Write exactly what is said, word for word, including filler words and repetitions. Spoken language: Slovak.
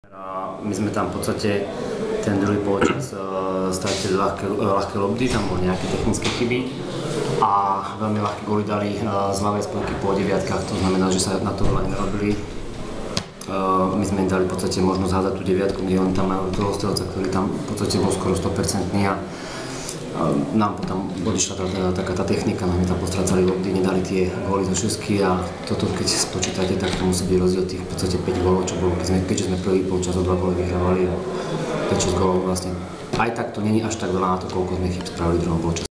A my sme tam v podstate ten druhý polčas uh, stratili ľahké, ľahké lobby, tam boli nejaké technické chyby a veľmi ľahké góly dali uh, z ľavej spojky po deviatkách, to znamená, že sa na to veľa nerobili. Uh, my sme im dali v podstate možnosť hádať tú deviatku, kde oni tam majú toho strelca, ktorý tam v podstate bol skoro sto percent a uh, nám potom odišla tá, tá, taká tá technika, nám tam postracali lobby, nedali tie góly zo šesky a toto keď spočítate, tak to musí byť rozdiel tých v podstate päť gólov, čo bolo, keď sme, keďže sme prvý polčas o dva góly vyhrávali a päť šesť gólov vlastne. Aj tak to není až tak veľa na to, koľko sme chyb spravili v druhom polčase.